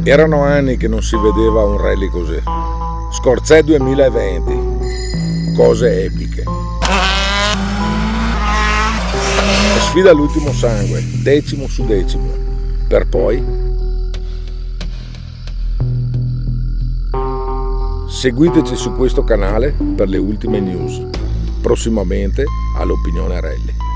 Erano anni che non si vedeva un rally così. Scorzè 2020. Cose epiche. E sfida all'ultimo sangue, decimo su decimo, per poi seguiteci su questo canale per le ultime news. Prossimamente all'Opinione Rally.